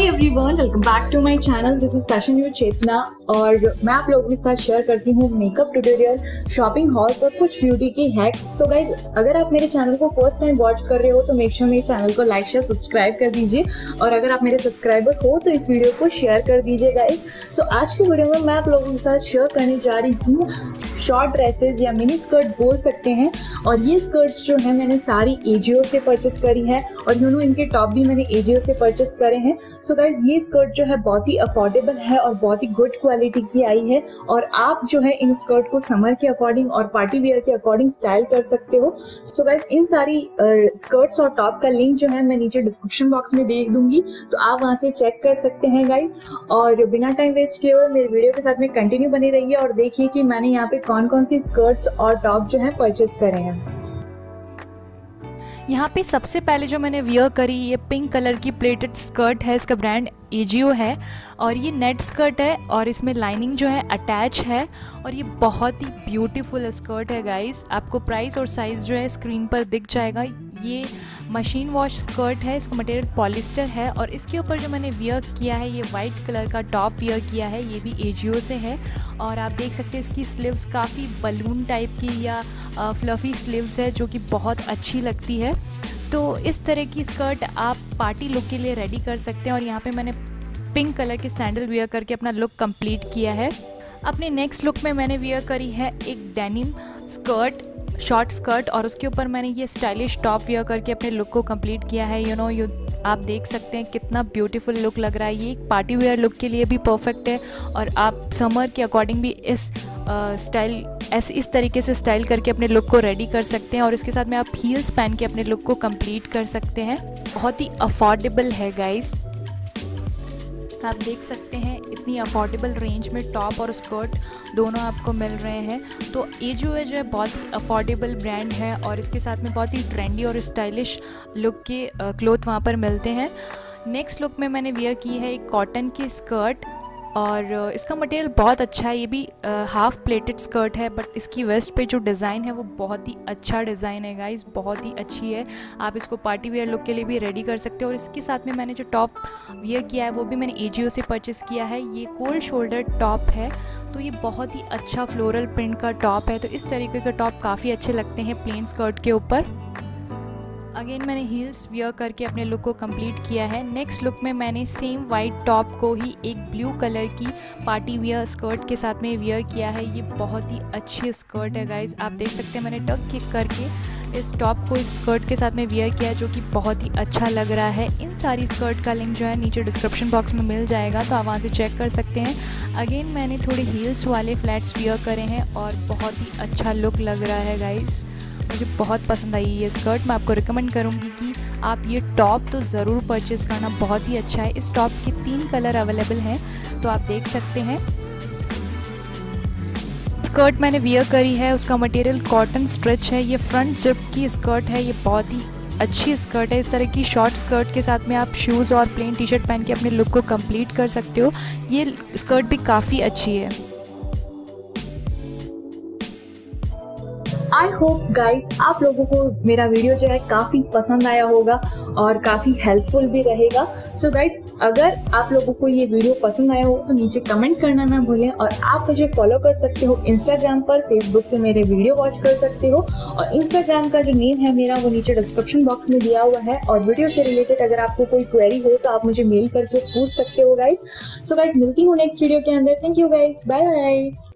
Hi everyone, welcome back to my channel. This is fashion new Chetna और मैं आप लोगों के साथ शेयर करती हूँ मेकअप ट्यूटोरियल, शॉपिंग हॉल्स और कुछ ब्यूटी की हैक्स। सो गाइज, अगर आप मेरे चैनल को फर्स्ट टाइम वॉच कर रहे हो तो मेक श्योर मेरे चैनल को लाइक शेयर सब्सक्राइब कर दीजिए और अगर आप मेरे सब्सक्राइबर हो तो इस वीडियो को शेयर कर दीजिए गाइज। सो आज की वीडियो में मैं आप लोगों के साथ शेयर करने जा रही हूँ शॉर्ट ड्रेसेस या मिनी स्कर्ट बोल सकते हैं। और ये स्कर्ट्स जो है मैंने सारी एजियो से परचेस करी है और इनके टॉप भी मैंने एजियो से परचेस करे हैं। सो गाइज, ये स्कर्ट जो है बहुत ही अफोर्डेबल है और बहुत ही गुड क्वालिटी की आई है और आप जो है इन स्कर्ट को समर के अकॉर्डिंग और पार्टी वेयर के अकॉर्डिंग स्टाइल कर सकते हो। सो गाइज, इन सारी स्कर्ट्स और टॉप का लिंक जो है मैं नीचे डिस्क्रिप्शन बॉक्स में दे दूंगी, तो आप वहां से चेक कर सकते हैं गाइज। और बिना टाइम वेस्ट किए हुए मेरे वीडियो के साथ में कंटिन्यू बने रहिए और देखिए कि मैंने यहाँ पे कौन कौन सी स्कर्ट्स और टॉप जो है परचेस करे हैं। यहाँ पे सबसे पहले जो मैंने वियर करी ये पिंक कलर की प्लेटेड स्कर्ट है, इसका ब्रांड एजियो है और ये नेट स्कर्ट है और इसमें लाइनिंग जो है अटैच है और ये बहुत ही ब्यूटीफुल स्कर्ट है गाइस। आपको प्राइस और साइज़ जो है स्क्रीन पर दिख जाएगा। ये मशीन वॉश स्कर्ट है, इसका मटेरियल पॉलिस्टर है और इसके ऊपर जो मैंने वियर किया है ये वाइट कलर का टॉप वियर किया है, ये भी एजियो से है और आप देख सकते हैं इसकी स्लीव्स काफ़ी बलून टाइप की या फ्लफ़ी स्लीव्स है जो कि बहुत अच्छी लगती है। तो इस तरह की स्कर्ट आप पार्टी लुक के लिए रेडी कर सकते हैं और यहाँ पे मैंने पिंक कलर के सैंडल वियर करके अपना लुक कंप्लीट किया है। अपने नेक्स्ट लुक में मैंने वियर करी है एक डेनिम स्कर्ट, शॉर्ट स्कर्ट और उसके ऊपर मैंने ये स्टाइलिश टॉप वियर करके अपने लुक को कंप्लीट किया है। आप देख सकते हैं कितना ब्यूटीफुल लुक लग रहा है। ये एक पार्टी वेयर लुक के लिए भी परफेक्ट है और आप समर के अकॉर्डिंग भी इस इस तरीके से स्टाइल करके अपने लुक को रेडी कर सकते हैं और इसके साथ में आप हील्स पहन के अपने लुक को कंप्लीट कर सकते हैं। बहुत ही अफोर्डेबल है गाइस, आप देख सकते हैं इतनी अफोर्डेबल रेंज में टॉप और स्कर्ट दोनों आपको मिल रहे हैं। तो एजियो जो है बहुत ही अफोर्डेबल ब्रांड है और इसके साथ में बहुत ही ट्रेंडी और स्टाइलिश लुक के क्लोथ वहाँ पर मिलते हैं। नेक्स्ट लुक में मैंने वियर की है एक कॉटन की स्कर्ट और इसका मटेरियल बहुत अच्छा है। ये भी हाफ प्लेटेड स्कर्ट है बट इसकी वेस्ट पे जो डिज़ाइन है वो बहुत ही अच्छा डिज़ाइन है गाइस, बहुत ही अच्छी है। आप इसको पार्टी वेयर लुक के लिए भी रेडी कर सकते हो और इसके साथ में मैंने जो टॉप वियर किया है वो भी मैंने एजियो से परचेस किया है। ये कोल्ड शोल्डर टॉप है, तो ये बहुत ही अच्छा फ्लोरल प्रिंट का टॉप है। तो इस तरीके का टॉप काफ़ी अच्छे लगते हैं प्लेन स्कर्ट के ऊपर। अगेन मैंने हील्स वियर करके अपने लुक को कंप्लीट किया है। नेक्स्ट लुक में मैंने सेम वाइट टॉप को ही एक ब्लू कलर की पार्टी वियर स्कर्ट के साथ में वियर किया है। ये बहुत ही अच्छी स्कर्ट है गाइस, आप देख सकते हैं मैंने टक किक करके इस टॉप को इस स्कर्ट के साथ में वियर किया है जो कि बहुत ही अच्छा लग रहा है। इन सारी स्कर्ट का लिंक जो है नीचे डिस्क्रिप्शन बॉक्स में मिल जाएगा, तो आप वहाँ से चेक कर सकते हैं। अगेन मैंने थोड़े हील्स वाले फ्लैट्स वियर करे हैं और बहुत ही अच्छा लुक लग रहा है गाइस, मुझे बहुत पसंद आई ये स्कर्ट। मैं आपको रिकमेंड करूँगी कि आप ये टॉप तो ज़रूर परचेज़ करना, बहुत ही अच्छा है। इस टॉप के 3 कलर अवेलेबल हैं, तो आप देख सकते हैं। स्कर्ट मैंने वियर करी है, उसका मटेरियल कॉटन स्ट्रेच है, ये फ्रंट जिप की स्कर्ट है, ये बहुत ही अच्छी स्कर्ट है। इस तरह की शॉर्ट स्कर्ट के साथ में आप शूज़ और प्लेन टी शर्ट पहन के अपने लुक को कंप्लीट कर सकते हो। ये स्कर्ट भी काफ़ी अच्छी है। आई होप गाइस आप लोगों को मेरा वीडियो जो है काफ़ी पसंद आया होगा और काफ़ी हेल्पफुल भी रहेगा। सो गाइस, अगर आप लोगों को ये वीडियो पसंद आया हो तो नीचे कमेंट करना ना भूलें और आप मुझे फॉलो कर सकते हो इंस्टाग्राम पर, फेसबुक से मेरे वीडियो वॉच कर सकते हो और इंस्टाग्राम का जो नेम है मेरा वो नीचे डिस्क्रिप्शन बॉक्स में दिया हुआ है। और वीडियो से रिलेटेड अगर आपको कोई क्वेरी हो तो आप मुझे मेल करके पूछ सकते हो गाइस। सो गाइस, मिलती हूँ नेक्स्ट वीडियो के अंदर। Thank you guys, bye bye.